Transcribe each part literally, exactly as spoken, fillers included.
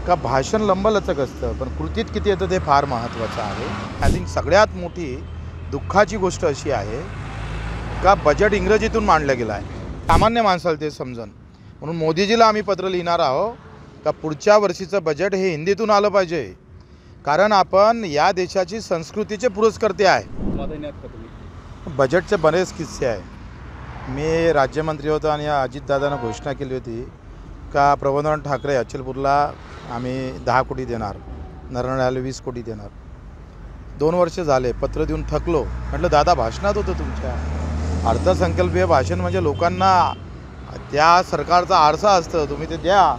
का भाषण लंबलचक असतं पण कृतीत किती येतं ते फार महत्त्वाचं आहे। आय थिंक सगळ्यात मोठी दुःखाची गोष्ट अशी आहे का बजेट इंग्रजीतून मांडलं गेलं आहे, सामान्य माणसाला ते समजन म्हणून मोदीजीला आम्ही पत्र लिहिणार आहोत का पुढच्या वर्षीचं बजेट हे हिंदीतून आलं पाहिजे, कारण आपण या देशाची संस्कृतीचे पुरस्कर्ते आहे। बजेटचे बरेच किस्से आहे। मी राज्यमंत्री होतो आणि अजितदादांना घोषणा केली होती का प्रबोधन ठाकरे अचलपूरला आम्ही दहा कोटी देणार, नरनाळ्याला वीस कोटी देणार। दोन वर्ष झाले पत्र देऊन थकलो। म्हटलं दादा भाषणात होतं तुमच्या, अर्थसंकल्पीय भाषण म्हणजे लोकांना त्या सरकारचा आरसा असतं, तुम्ही ते द्या।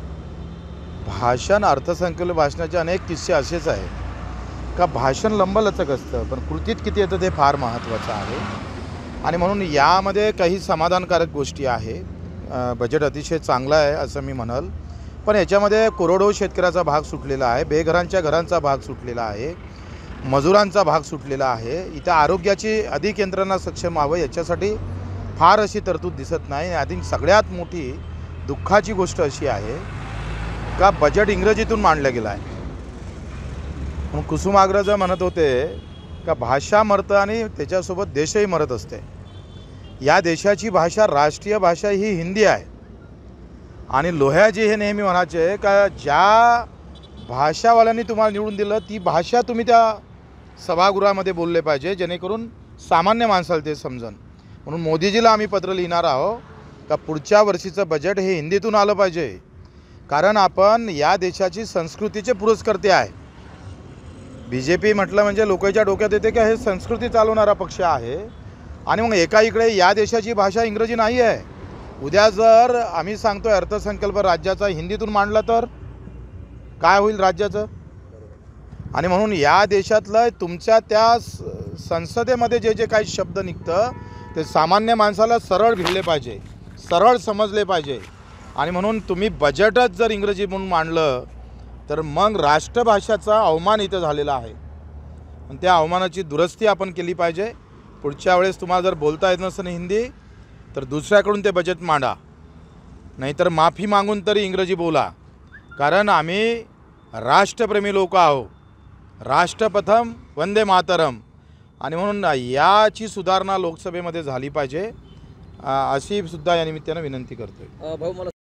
भाषण अर्थसंकल्प भाषणाचे अनेक किस्से असेच आहे का भाषण लंबलचक असतं पण कृतीत किती येतं ते फार महत्त्वाचं आहे। आणि म्हणून यामध्ये काही समाधानकारक गोष्टी आहे। बजेट अतिशय चांगलं आहे असं मी म्हणाल, पण याच्यामध्ये करोडो शेतकऱ्याचा भाग सुटलेला आहे, बेघरांच्या घरांचा भाग सुटलेला आहे, मजुरांचा भाग सुटलेला आहे। इथं आरोग्याची अधिक यंत्रणा सक्षम व्हावं याच्यासाठी फार अशी तरतूद दिसत नाही। आय थिंक सगळ्यात मोठी दुःखाची गोष्ट अशी आहे का बजेट इंग्रजीतून मांडलं गेलं आहे। म्हणून कुसुमाग्रज म्हणत होते का भाषा मरतं आणि त्याच्यासोबत देशही मरत असते। या देशाची भाषा, राष्ट्रीय भाषा ही हिंदी आहे। आणि लोह्याजी हे नेहमी म्हणायचे का ज्या भाषावाल्यांनी तुम्हाला निवडून दिलं ती भाषा तुम्ही त्या सभागृहामध्ये बोलले पाहिजे, जेणेकरून सामान्य माणसाला ते समजन म्हणून मोदीजीला आम्ही पत्र लिहिणार आहोत का पुढच्या वर्षीचं बजेट हे हिंदीतून आलं पाहिजे, कारण आपण या देशाची संस्कृतीचे पुरस्कर्ते आहे। बी जे पी म्हटलं म्हणजे लोकांच्या डोक्यात येते का हे संस्कृती चालवणारा पक्ष आहे। आणि मग एका इकडे या देशाची भाषा इंग्रजी नाही आहे, उद्या जर आम्ही सांगतो अर्थसंकल्प राज्याचा हिंदीतून मांडला तर काय होईल राज्याचं। आणि म्हणून या देशातलं तुमच्या त्या संसदेमध्ये जे जे काही शब्द निघतं ते सामान्य माणसाला सरळ भिडले पाहिजे, सरळ समजले पाहिजे। आणि म्हणून तुम्ही बजेटच जर इंग्रजी म्हणून मांडलं तर मग राष्ट्रभाषाचा अवमान इथं झालेला आहे आणि त्या अवमानाची दुरुस्ती आपण केली पाहिजे। पुढच्या वेळेस तुम्हाला जर बोलता येत नसेल हिंदी तर दुसऱ्याकडून ते बजेट मांडा, नाहीतर माफी मागून तरी इंग्रजी बोला, कारण आम्ही राष्ट्रप्रेमी लोक आहोत। राष्ट्रप्रथम वंदे मातरम। आणि म्हणून याची सुधारणा लोकसभेमध्ये झाली पाहिजे अशी सुद्धा या निमित्तानं विनंती करतोय। भाऊ मला